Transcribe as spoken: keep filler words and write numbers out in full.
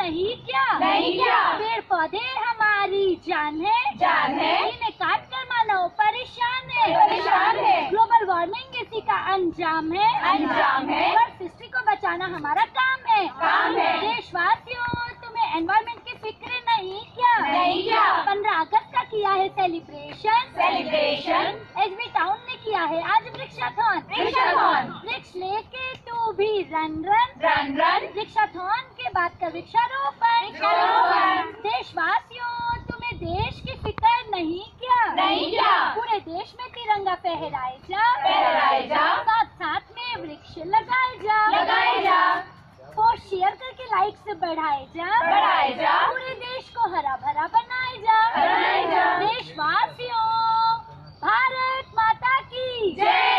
नहीं क्या? नहीं क्या? पेड़ पौधे हमारी जान है, जान है। इन्हें काट कर मानव परेशान है, परेशान है। ग्लोबल वार्मिंग इसी का अंजाम है, अंजाम है। पर सृष्टि को बचाना हमारा काम है, काम है। देशवासियों, तुम्हें एनवायरमेंट की फिक्र नहीं क्या? नहीं क्या? पंद्रह अगस्त का किया है सेलिब्रेशन, सेलिब्रेशन। एसबी टाउन ने किया है आज वृक्षाथॉन, वृक्षाथॉन। वृक्ष लेके तू भी रन रन रन रन। वृक्षाथॉन के बाद का वृक्षारोपण। वृक्षारोपण। देशवासियों, तुम्हें देश की फिक्र नहीं क्या? नहीं क्या? पूरे देश में तिरंगा फहराए जा, फहराए जा। साथ साथ में वृक्ष लगाए जा, लगाए जा। पोस्ट शेयर करके लाइक्स बढ़ाए जा, बढ़ाए जा। पूरे देश को हरा भरा बनाए जा। बनाए जा। देशवासियों, भारत माता की जय।